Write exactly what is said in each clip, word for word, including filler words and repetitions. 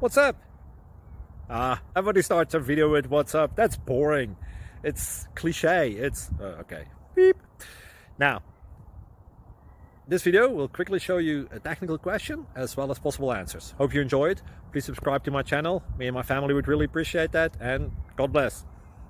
What's up? Ah, everybody starts a video with what's up. That's boring. It's cliche. It's uh, okay. Beep. Now, this video will quickly show you a technical question as well as possible answers. Hope you enjoyed. Please subscribe to my channel. Me and my family would really appreciate that, and God bless.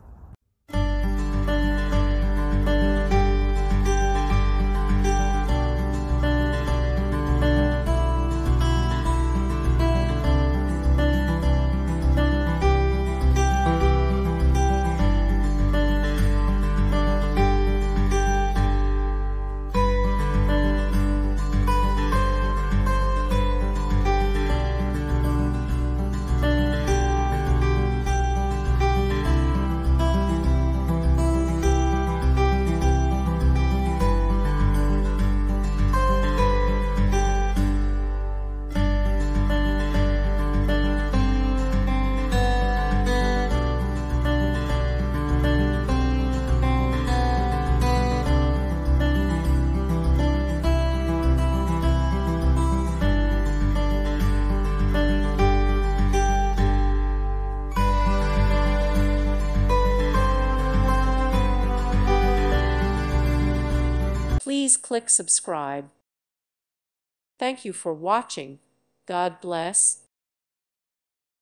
Please click subscribe. Thank you for watching. God bless.